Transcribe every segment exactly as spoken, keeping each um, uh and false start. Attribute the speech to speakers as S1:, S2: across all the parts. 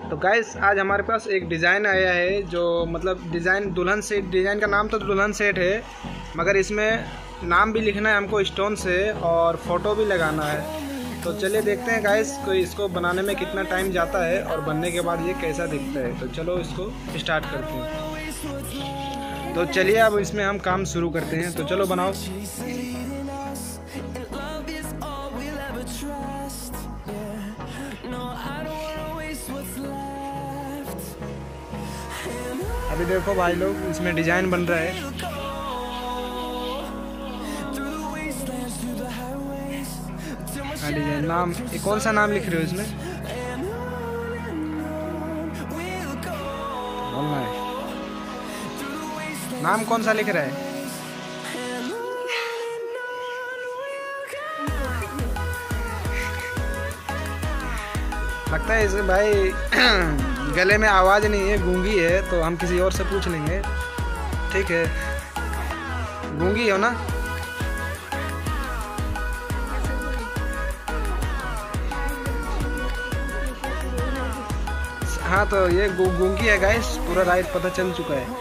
S1: तो गाइस आज हमारे पास एक डिज़ाइन आया है जो मतलब डिज़ाइन दुल्हन सेट, डिज़ाइन का नाम तो दुल्हन सेट है मगर इसमें नाम भी लिखना है हमको स्टोन से और फ़ोटो भी लगाना है। तो चलिए देखते हैं गाइस कोई इसको बनाने में कितना टाइम जाता है और बनने के बाद ये कैसा दिखता है। तो चलो इसको स्टार्ट करते हैं। तो चलिए अब इसमें हम काम शुरू करते हैं। तो चलो बनाओ। अभी देखो भाई लोग इसमें डिजाइन बन रहा है। हाँ डिजाइन नाम, ये कौन सा नाम लिख रहे हो इसमें? बोलना है नाम कौन सा लिख रहा है? लगता है इसे भाई गले में आवाज़ नहीं है, गूंगी है। तो हम किसी और से पूछ लेंगे, ठीक है? गूंगी हो ना? हाँ तो ये गूंगी है गाइस, पूरा राइट पता चल चुका है।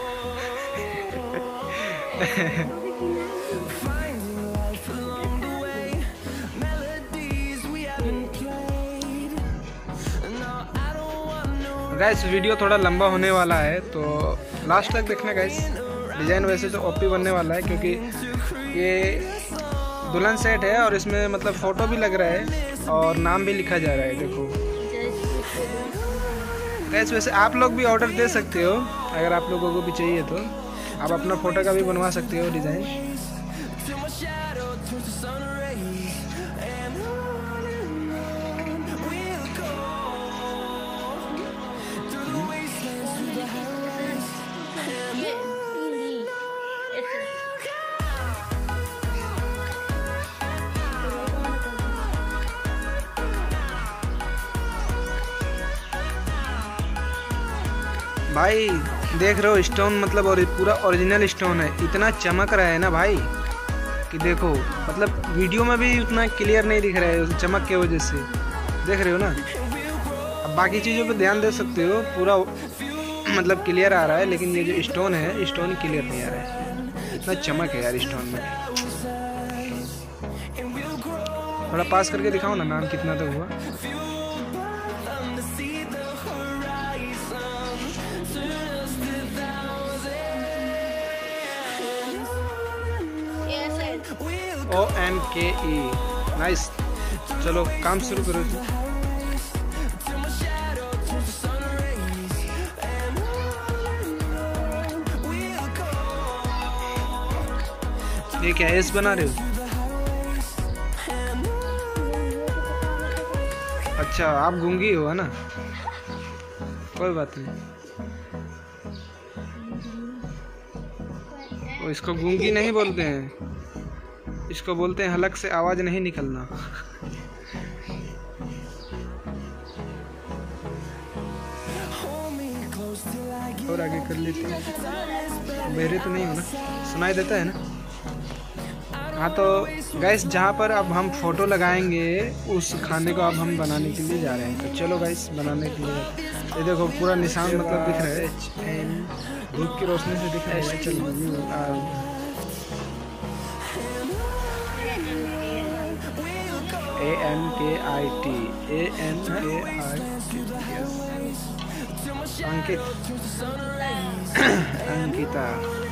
S1: गाइस वीडियो थोड़ा लंबा होने वाला है तो लास्ट तक देखना गाइस। डिज़ाइन वैसे तो ओपी बनने वाला है क्योंकि ये दुल्हन सेट है और इसमें मतलब फ़ोटो भी लग रहा है और नाम भी लिखा जा रहा है। देखो गाइस वैसे आप लोग भी ऑर्डर दे सकते हो, अगर आप लोगों को भी चाहिए तो आप अपना फ़ोटो का भी बनवा सकते हो डिज़ाइन। भाई देख रहे हो स्टोन मतलब और पूरा ओरिजिनल स्टोन है, इतना चमक रहा है ना भाई कि देखो मतलब वीडियो में भी उतना क्लियर नहीं दिख रहा है चमक के वजह से, देख रहे हो ना। अब बाकी चीज़ों पे ध्यान दे सकते हो, पूरा मतलब क्लियर आ रहा है, लेकिन ये जो स्टोन है स्टोन क्लियर नहीं आ रहा है। इतना चमक है यार स्टोन में। थोड़ा पास करके दिखाओ ना, नाम कितना तो हुआ। ओ एन के ई, नाइस। चलो काम शुरू करो। ये क्या एस बना रहे हो? अच्छा आप गूंगी हो है ना, कोई बात नहीं। वो इसको गूंगी नहीं बोलते हैं, इसको बोलते हैं हलक से आवाज नहीं निकलना। और आगे कर लेते हैं। बहरे तो नहीं हो ना, सुनाई देता है ना? हाँ तो गाइस जहाँ पर अब हम फोटो लगाएंगे उस खाने को अब हम बनाने के लिए जा रहे हैं। तो चलो गाइस बनाने के लिए। ये देखो पूरा निशान मतलब दिख रहा है, धूप की रोशनी से दिख रहा है। चलो ए एन के आई टी, ए एन के आई टी, अंकित, अंकिता।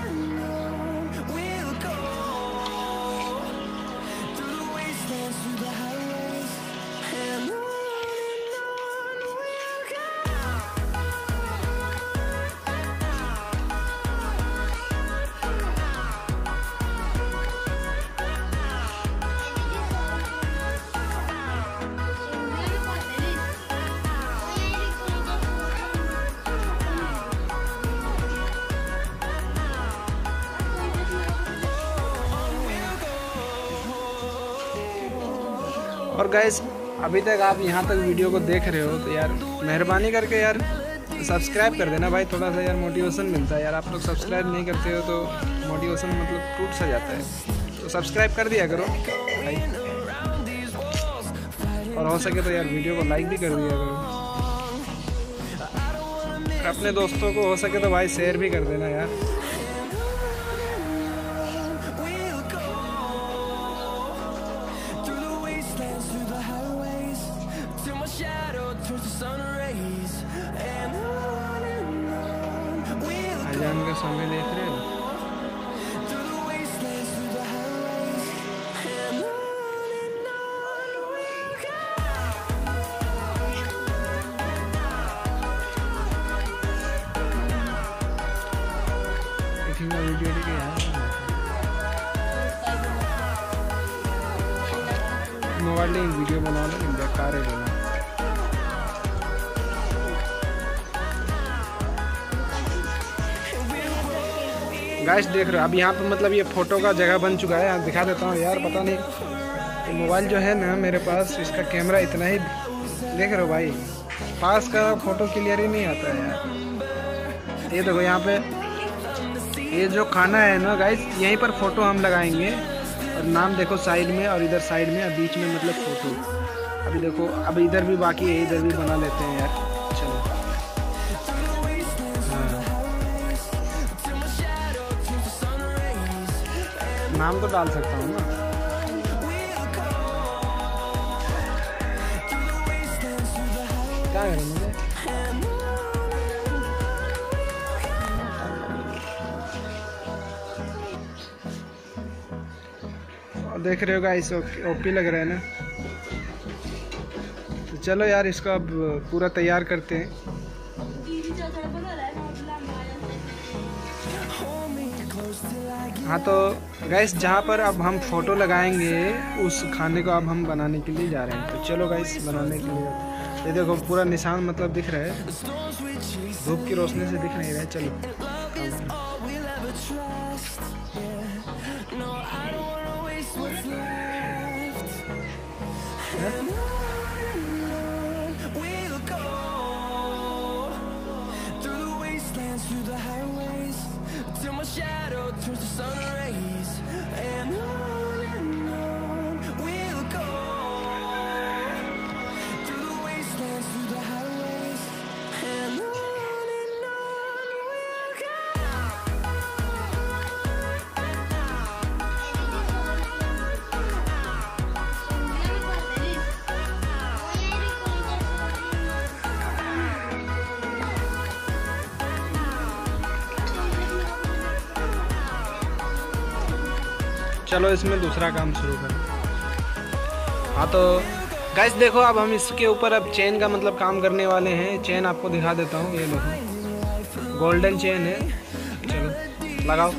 S1: और गाइस अभी तक आप यहाँ तक वीडियो को देख रहे हो तो यार मेहरबानी करके यार सब्सक्राइब कर देना भाई, थोड़ा सा यार मोटिवेशन मिलता है यार। आप लोग सब्सक्राइब नहीं करते हो तो मोटिवेशन मतलब टूट सा जाता है। तो सब्सक्राइब कर दिया करो भाई, और हो सके तो यार वीडियो को लाइक भी कर दिया करो। अपने दोस्तों को हो सके तो भाई शेयर भी कर देना यार। अजान का समय देख रहे हो? वीडियो लेके यार मोबाइल में वीडियो बना लो, बेकार है बना। गाइस देख रहे हो अब यहाँ पे मतलब ये फोटो का जगह बन चुका है। दिखा देता हूँ यार, पता नहीं तो मोबाइल जो है ना मेरे पास, इसका कैमरा इतना ही देख रहे हो भाई, पास का फोटो क्लियर ही नहीं आता है यार। ये देखो यहाँ पे ये जो खाना है ना गाइस, यहीं पर फोटो हम लगाएंगे और नाम देखो साइड में और इधर साइड में, बीच में मतलब फोटो। अभी देखो अब इधर भी बाकी है, इधर भी बना लेते हैं यार। चलो हाँ। नाम तो डाल सकता हूँ ना। क्या करें मुझे देख रहे हो गाइस, ओपी लग रहा है ना। तो चलो यार इसको अब पूरा तैयार करते हैं। हाँ तो गाइस जहाँ पर अब हम फोटो लगाएंगे उस खाने को अब हम बनाने के लिए जा रहे हैं। तो चलो गाइस बनाने के लिए, ये देखो पूरा निशान मतलब दिख रहा है, धूप की रोशनी से दिख नहीं रहा है। चलो चलो इसमें दूसरा काम शुरू करें। हाँ तो गाइस देखो अब हम इसके ऊपर अब चेन का मतलब काम करने वाले हैं। चेन आपको दिखा देता हूँ, ये देखो गोल्डन चेन है। चलो लगाओ।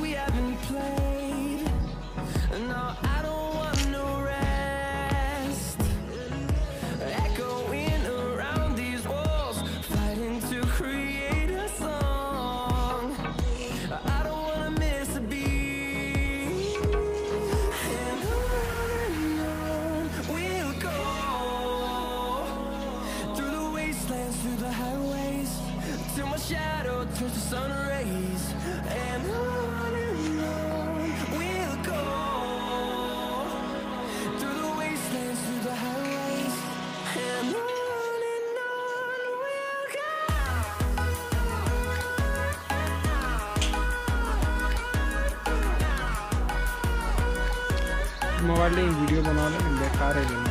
S1: मोबाइल में वीडियो बना लो, बेकार है बना।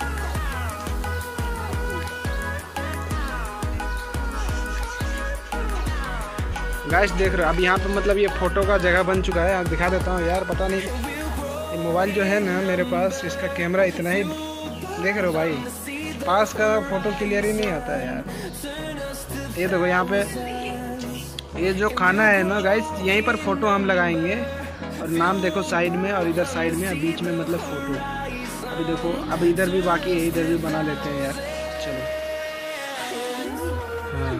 S1: गाइस देख रहे हो अब यहाँ पे मतलब ये फोटो का जगह बन चुका है। दिखा देता हूँ यार, पता नहीं ये मोबाइल जो है ना मेरे पास, इसका कैमरा इतना ही देख रहे हो भाई, पास का फोटो क्लियर ही नहीं आता है यार। ये देखो यहाँ पे ये जो खाना है ना गाइस, यहीं पर फोटो हम लगाएंगे और नाम देखो साइड में और इधर साइड में, बीच में मतलब फोटो। अभी देखो अब इधर भी बाकी है, इधर भी बना लेते हैं यार। चलो हाँ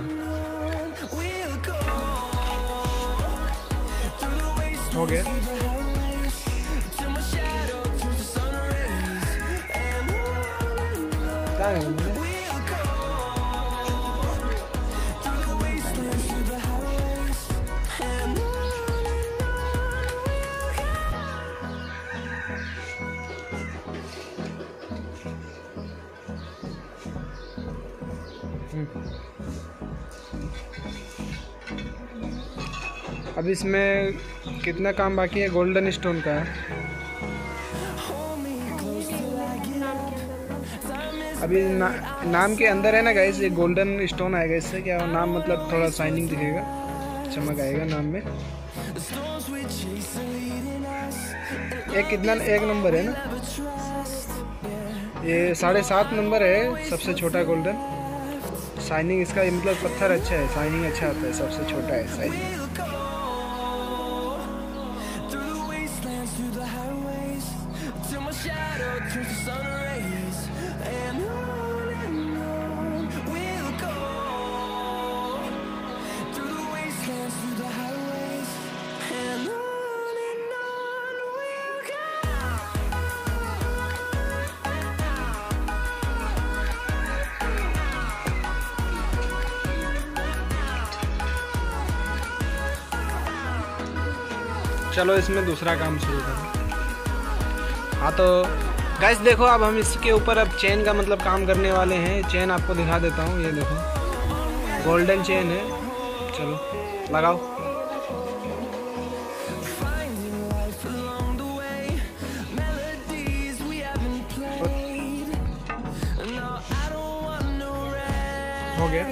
S1: हो गया। क्या है मुझे अब इसमें कितना काम बाकी है? गोल्डन स्टोन का है। अभी ना, नाम के अंदर है ना गाइस, ये गोल्डन स्टोन आएगा। इससे क्या नाम मतलब थोड़ा शाइनिंग दिखेगा, चमक आएगा नाम में। एक कितना एक नंबर है ना, ये साढ़े सात नंबर है, सबसे छोटा गोल्डन। शाइनिंग इसका मतलब पत्थर अच्छा है, शाइनिंग अच्छा आता है, सबसे छोटा है शाइनिंग। चलो इसमें दूसरा काम शुरू करें। हाँ तो गाइस देखो, अब हम इसके ऊपर अब चेन का मतलब काम करने वाले हैं। चेन आपको दिखा देता हूँ, ये देखो गोल्डन चेन है। चलो लगाओ। हो गया।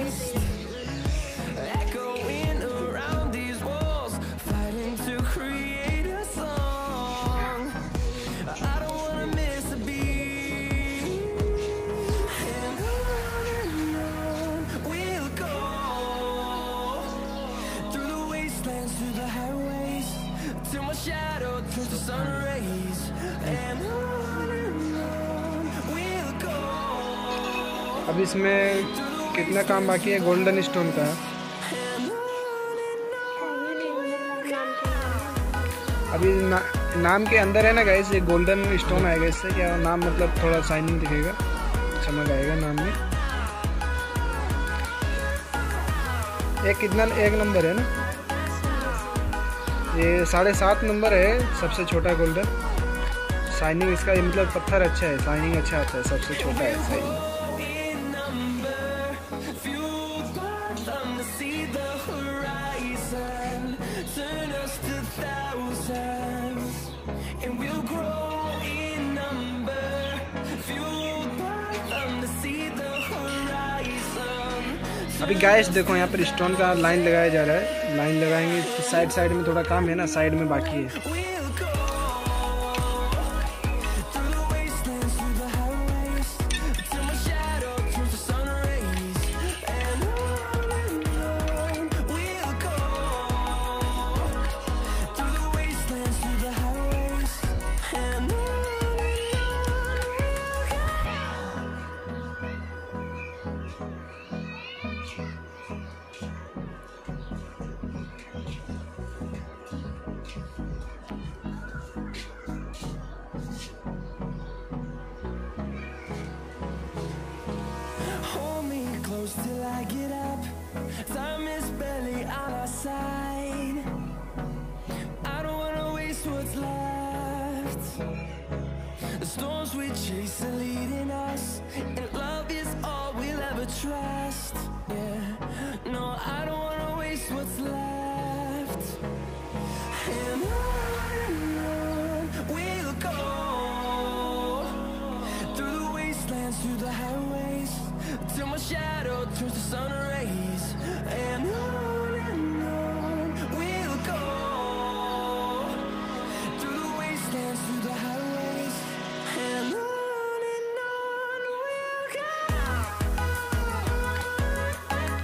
S1: अब इसमें कितना काम बाकी है? गोल्डन स्टोन का। अभी ना, नाम के अंदर है ना गाइस, ये गोल्डन स्टोन आएगा। इससे क्या नाम मतलब थोड़ा शाइनिंग दिखेगा, चमक आएगा नाम में। एक कितना एक नंबर है ना, ये साढ़े सात नंबर है, सबसे छोटा गोल्डन। शाइनिंग इसका मतलब पत्थर अच्छा है, शाइनिंग अच्छा आता है, सबसे छोटा है शाइनिंग। अभी गैस देखो, यहाँ पर स्टोन का लाइन लगाया जा रहा है। लाइन लगाएंगे, साइड साइड में थोड़ा काम है ना, साइड में बाकी है। Till I get up, time is barely on our side. I don't wanna waste what's left. The storms we chase are leading us, and love is all we'll ever trust. Yeah, no, I don't wanna waste what's left. And on and on we'll go, through the wastelands, through the highways, till my shadow turns to sun rays. And on and on we'll go, through the wastelands, through the highways. And on and on we'll go.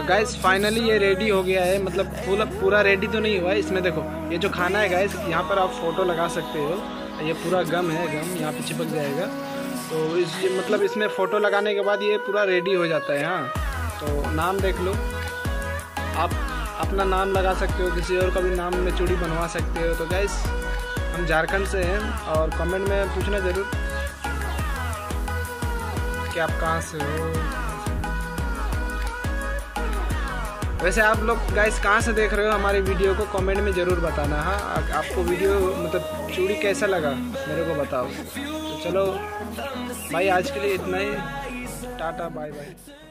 S1: Guys finally ये ready हो गया है, मतलब पूरा पूरा ready तो नहीं हुआ है। इसमें देखो ये जो खाना है गाइस, यहाँ पर आप फ़ोटो लगा सकते हो। ये पूरा गम है, गम यहाँ पे चिपक जाएगा। तो इस मतलब इसमें फ़ोटो लगाने के बाद ये पूरा रेडी हो जाता है। हाँ, तो नाम देख लो, आप अपना नाम लगा सकते हो, किसी और का भी नाम में चूड़ी बनवा सकते हो। तो गाइस हम झारखंड से हैं, और कमेंट में पूछना ज़रूर कि आप कहाँ से हो। वैसे आप लोग गाइस कहाँ से देख रहे हो हमारे वीडियो को, कमेंट में ज़रूर बताना। हाँ, आपको वीडियो मतलब चूड़ी कैसा लगा मेरे को बताओ। तो चलो भाई, आज के लिए इतना ही। Tata, bye bye.